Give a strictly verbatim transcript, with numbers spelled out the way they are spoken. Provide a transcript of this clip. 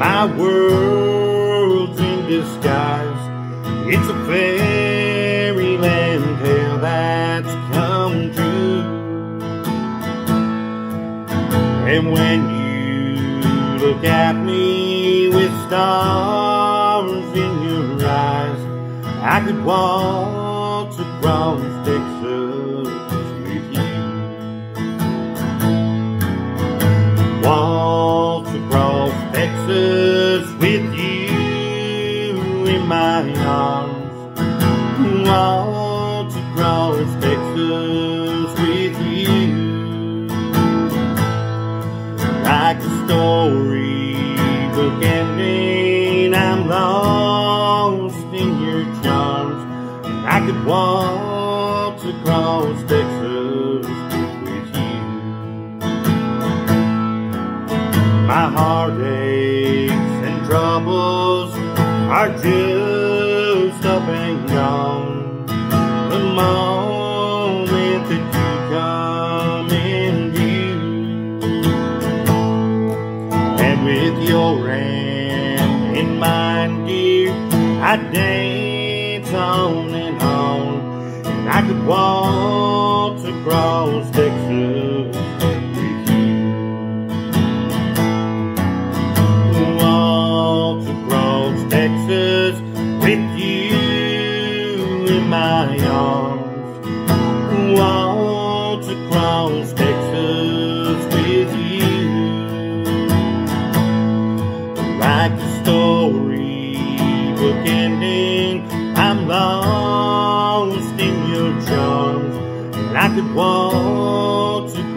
My world's in disguise. It's a fairyland tale that's come true. And when you look at me with stars in your eyes, I could waltz across Texas with you. Waltz across Texas with you in my arms. Waltz across Texas with you. Like a storybook ending, I'm lost in your charms. I could waltz across Texas with you. My heartaches and troubles are just up and gone the moment that you come in view. And with your hand in mine, dear, I dance on and on, and I could waltz across Texas with you. Waltz across Texas with you in my arms. Waltz across Texas with you. Like a storybook ending, I'm lost in your charms, and I could waltz